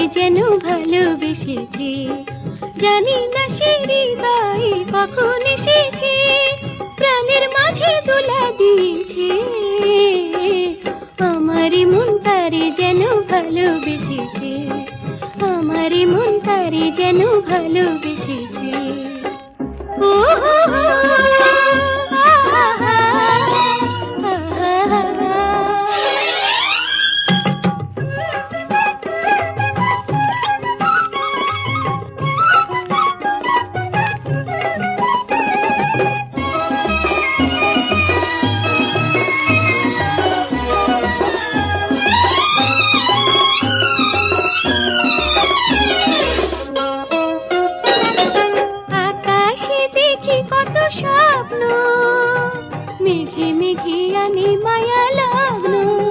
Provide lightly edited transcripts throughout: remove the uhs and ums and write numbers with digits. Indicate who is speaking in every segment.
Speaker 1: যেন ভালোবেসেছে, জানি না সে হৃদয়ে কখন এসেছে, প্রাণের মাঝে দোলা দিয়েছে। আমারই মন তারে যেন ভালোবেসেছে, আমারই মন তারে যেন ভালোবেসেছে। ও স্বপ্ন মেঘে মেঘে আনে মায়া লগ্ন,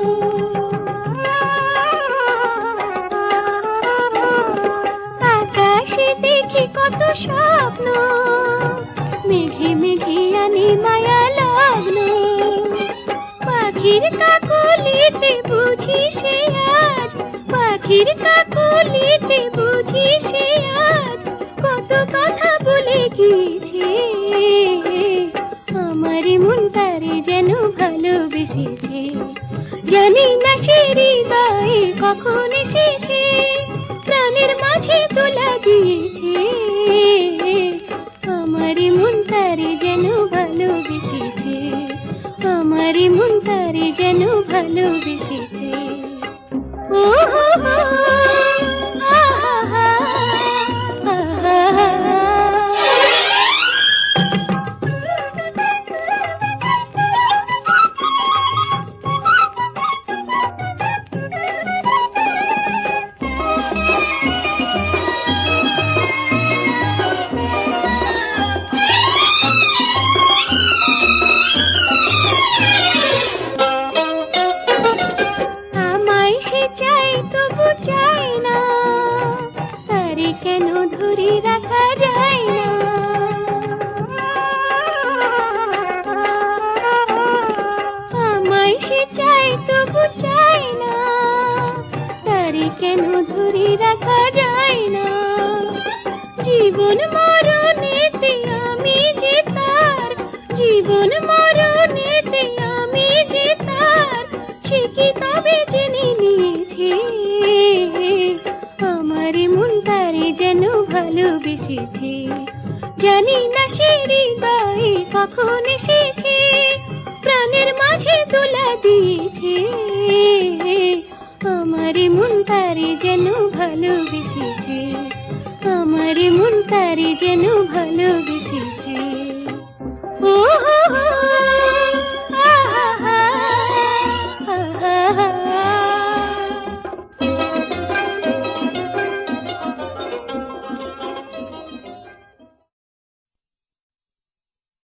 Speaker 1: আকাশে দেখি কত স্বপ্ন মেঘে মেঘে আনে মায়া লগ্ন। পাখির কাকলিতে বুঝি সে আজ, পাখির কাকলিতে বুঝি সে আজ কত কথা বলে গিয়েছে। আমারই মন তারে যেন ভালোবেসেছে, জানি না সে হৃদয়ে কখন এসেছে, প্রাণের মাঝে তোলা দিয়েছে। আমারই মন তারে যেন ভালোবেসেছে, আমারই মন তারে যেন ভালোবেসেছে। ও কেন ধরে রাখা যায় না, আমায় সে চাই তবু চাই না, তারে কেন ধরে রাখা যায় না। জীবন মরণেতে আমি যে তার, জীবন মরণেতে আমি যে তার, সে কি তবে জেনে নিয়েছে। আমারই মন তারে যেন ভালোবেসেছে, জানি না সে হৃদয়ে কখন এসেছে, প্রাণের মাঝে দোলা দিয়েছে। আমারই মন তারে যেন ভালোবেসেছে, আমারই মন তারে যেন ভালোবেসেছে।